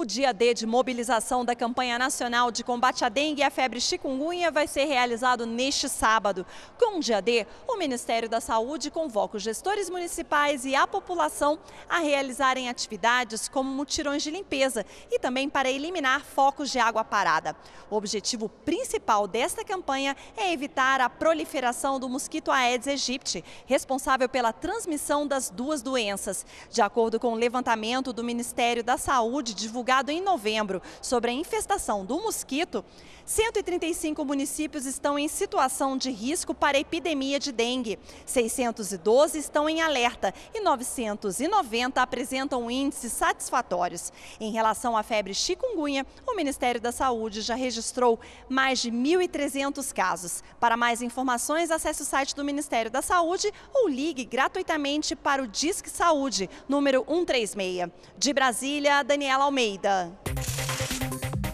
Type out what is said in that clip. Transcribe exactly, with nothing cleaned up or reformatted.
O dia D de mobilização da campanha nacional de combate à dengue e à febre chikungunya vai ser realizado neste sábado. Com o dia D, o Ministério da Saúde convoca os gestores municipais e a população a realizarem atividades como mutirões de limpeza e também para eliminar focos de água parada. O objetivo principal desta campanha é evitar a proliferação do mosquito Aedes aegypti, responsável pela transmissão das duas doenças. De acordo com o levantamento do Ministério da Saúde, divulgado em novembro sobre a infestação do mosquito, cento e trinta e cinco municípios estão em situação de risco para a epidemia de dengue, seiscentos e doze estão em alerta e novecentos e noventa apresentam índices satisfatórios. Em relação à febre chikungunya, o Ministério da Saúde já registrou mais de mil e trezentos casos. Para mais informações, acesse o site do Ministério da Saúde ou ligue gratuitamente para o Disque Saúde, número cento e trinta e seis. De Brasília, Daniela Almeida.